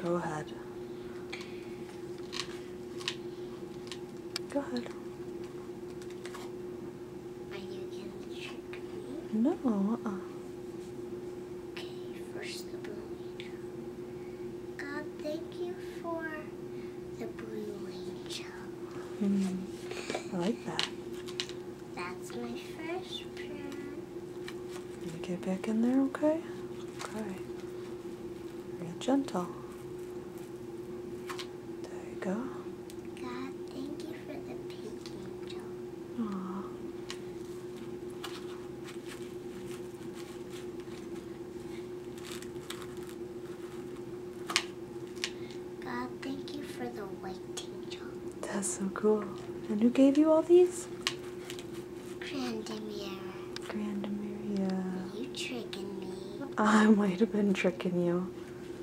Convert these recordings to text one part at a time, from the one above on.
Go ahead. Go ahead. Are you gonna trick me? No, Okay, first the blue angel. God, thank you for the blue angel. I like that. That's my first prayer. You get back in there, okay? Okay. Real gentle. There you go. God, thank you for the pink angel. Aww. God, thank you for the white angel. That's so cool. And who gave you all these? Grandemir, Grandemir, yeah. are you tricking me? I might have been tricking you.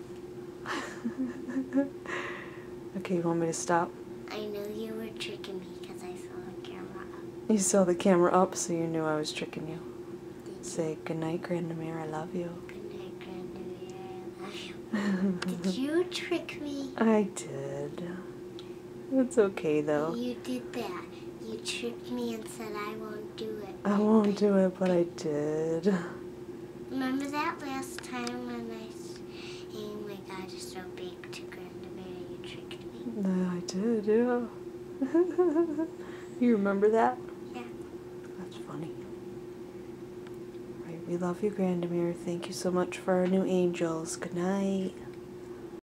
Okay, you want me to stop? I know you were tricking me because I saw the camera up. You saw the camera up, so you knew I was tricking you. Say goodnight, Grandemir, I love you. Good night, Grandemir, I love you. Did you trick me? I did. It's okay, though. You did that. You tricked me and said I won't do it. I won't do it, but I did. Remember that last time when I saying my God is so big to Grandemir, you tricked me? I did, yeah. You remember that? Yeah. That's funny. Right, we love you, Grandemir. Thank you so much for our new angels. Good night.